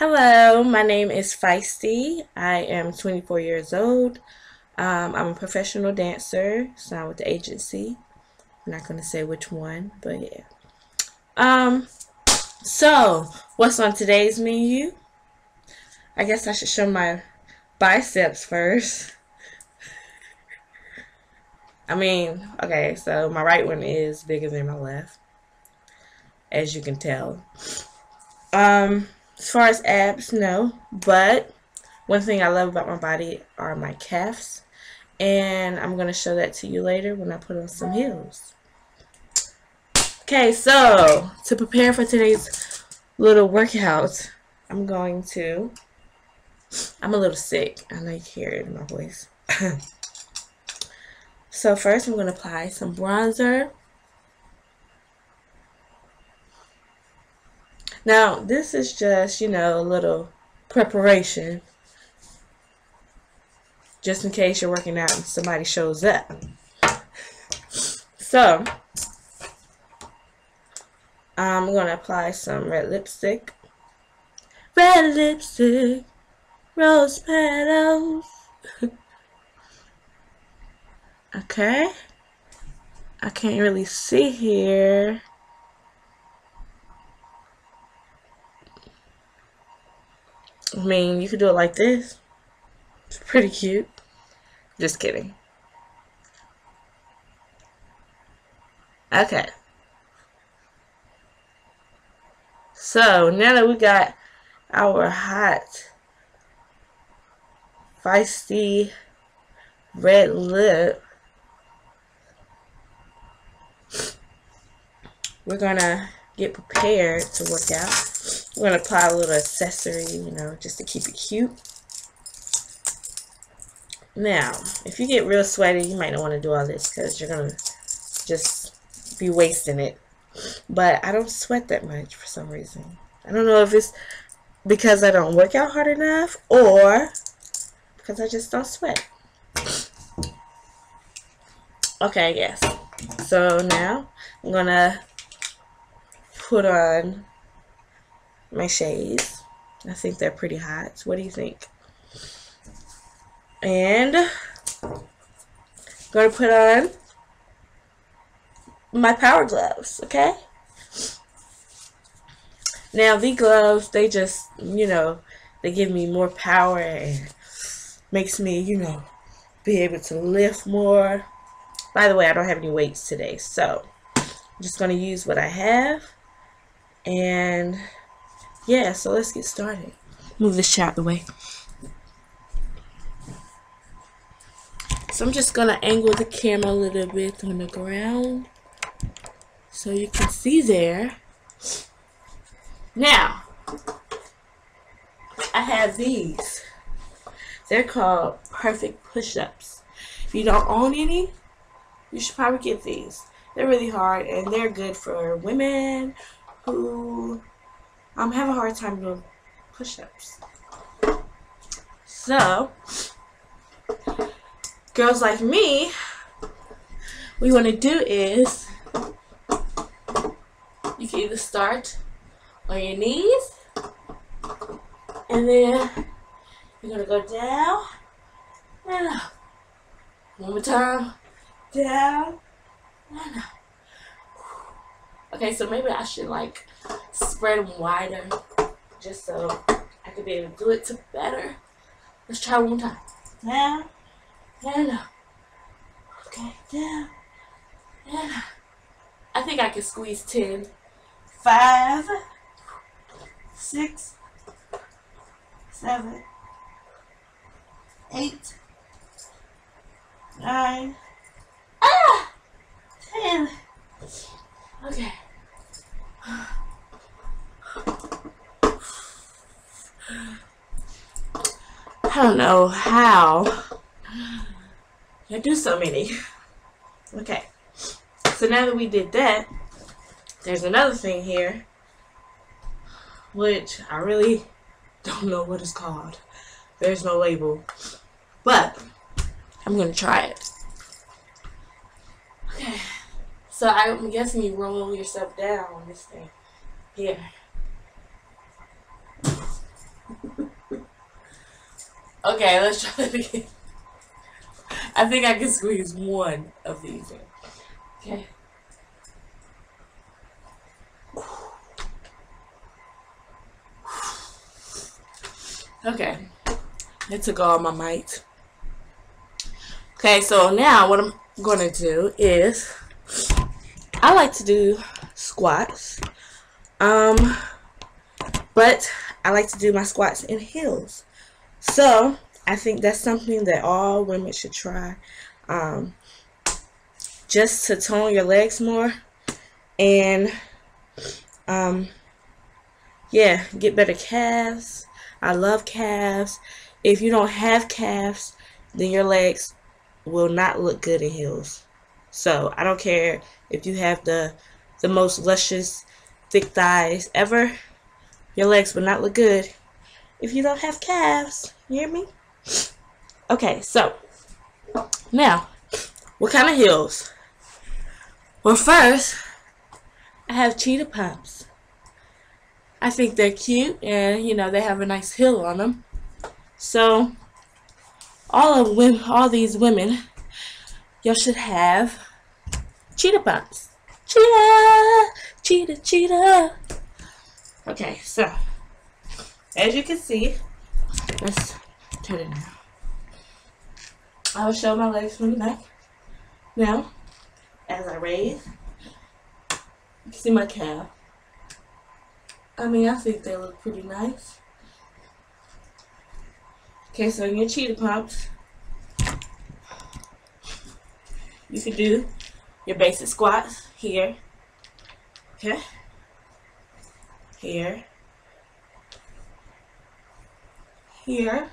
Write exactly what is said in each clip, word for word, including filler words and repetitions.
Hello, my name is Feisty. I am twenty-four years old. Um, I'm a professional dancer, signed with the agency. I'm not going to say which one, but yeah. Um, so, what's on today's menu? I guess I should show my biceps first. I mean, okay, so my right one is bigger than my left, as you can tell. Um, as far as abs, no, but one thing I love about my body are my calves, and I'm going to show that to you later when I put on some heels. Okay, so to prepare for today's little workout, I'm going to, I'm a little sick. I know you can hear it in my voice. So first I'm going to apply some bronzer. Now, this is just, you know, a little preparation, just in case you're working out and somebody shows up. So, I'm going to apply some red lipstick. Red lipstick, rose petals. Okay. I can't really see here. I mean, you could do it like this. It's pretty cute. Just kidding. Okay. So, now that we got our hot, feisty red lip, we're gonna get prepared to work out. We're going to apply a little accessory, you know, just to keep it cute. Now, if you get real sweaty, you might not want to do all this because you're going to just be wasting it. But I don't sweat that much for some reason. I don't know if it's because I don't work out hard enough or because I just don't sweat. Okay, yes. So now I'm going to put on my shades. I think they're pretty hot. What do you think? And I'm going to put on my power gloves, okay? Now, these gloves, they just, you know, they give me more power and makes me, you know, be able to lift more. By the way, I don't have any weights today, so I'm just going to use what I have. And yeah, so let's get started. Move this chair out the way. So I'm just going to angle the camera a little bit on the ground so you can see there. Now, I have these. They're called perfect push-ups. If you don't own any, you should probably get these. They're really hard and they're good for women who I'm um, having a hard time doing push-ups. So, girls like me, what you want to do is, you can either start on your knees, and then you're going to go down, and up. One more time, down, and up. Okay, so maybe I should like spread them wider just so I could be able to do it to better. Let's try one time. Down and up. Okay, down and up. I think I can squeeze ten. Five, six, seven, eight, nine, ah, ten. Okay. I don't know how I do so many. Okay. So now that we did that, there's another thing here, which I really don't know what it's called. There's no label. But I'm going to try it. Okay. So I'm guessing you roll yourself down on this thing. Here. Okay, let's try it again. I think I can squeeze one of these in. Okay. Okay. It took all my might. Okay, so now what I'm gonna do is I like to do squats. Um but I like to do my squats in heels. So I think that's something that all women should try. Um just to tone your legs more and um yeah, get better calves. I love calves. If you don't have calves, then your legs will not look good in heels. So I don't care if you have the the most luscious thick thighs ever, your legs will not look good if you don't have calves. You hear me? Okay, so now what kind of heels? Well, first I have cheetah pumps. I think they're cute and you know they have a nice heel on them. So all of women, all these women, y'all should have cheetah pumps. Cheetah, cheetah, cheetah. Okay, so as you can see, let's turn it now. I will show my legs from the back. Now, as I raise, you can see my calf. I mean, I think they look pretty nice. Okay, so in your cheetah pumps, you can do your basic squats here. Okay. Here. Here.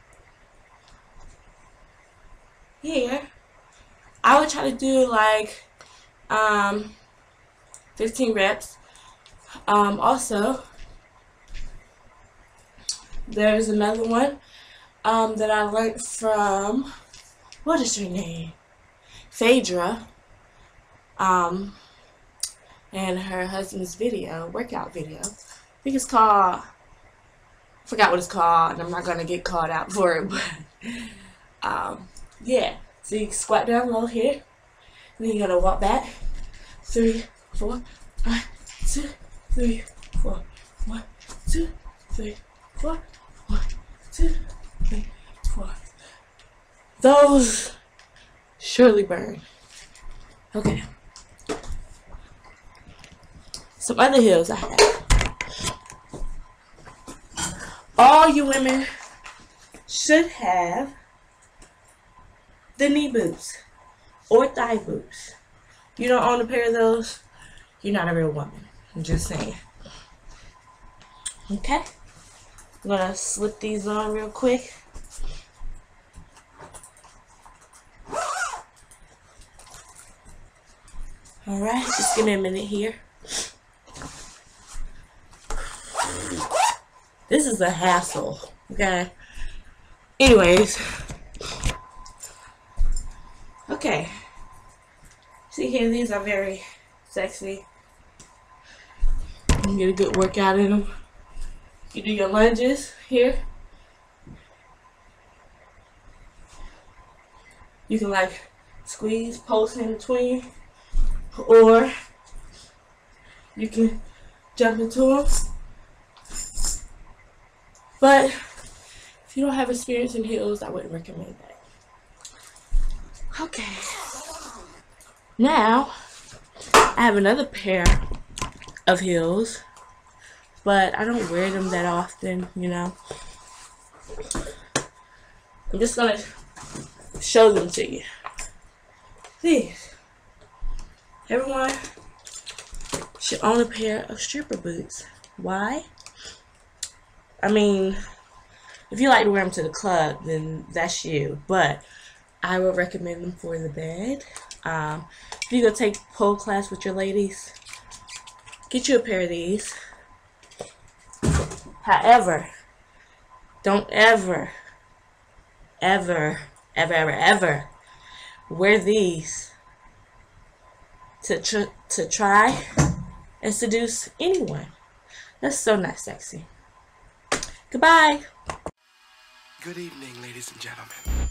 Here. I would try to do like um, fifteen reps. Um, also, there's another one um, that I learned from, what is her name? Phaedra. Um, and her husband's video, workout video. I think it's called, I forgot what it's called, and I'm not going to get called out for it, but um, yeah. So you squat down low here, and then you're going to walk back. Three, four, one, two, three, four, one, two, three, four, one, two, three, four. Those surely burn. Okay. Some other heels I have. All you women should have the knee boots or thigh boots. You don't own a pair of those, you're not a real woman. I'm just saying. Okay. I'm gonna slip these on real quick. Alright, just give me a minute here. This is a hassle, okay? Anyways. Okay. See here, these are very sexy. You can get a good workout in them. You do your lunges here. You can like squeeze, pulse in between. Or you can jump into them. But if you don't have experience in heels, I wouldn't recommend that. Okay. Now, I have another pair of heels, but I don't wear them that often, you know. I'm just gonna show them to you. These. Everyone should own a pair of stripper boots. Why? I mean, if you like to wear them to the club, then that's you. But I would recommend them for the bed. Um, if you go take pole class with your ladies, get you a pair of these. However, don't ever, ever, ever, ever, ever wear these to tr to try and seduce anyone. That's so not sexy. Goodbye. Good evening, ladies and gentlemen.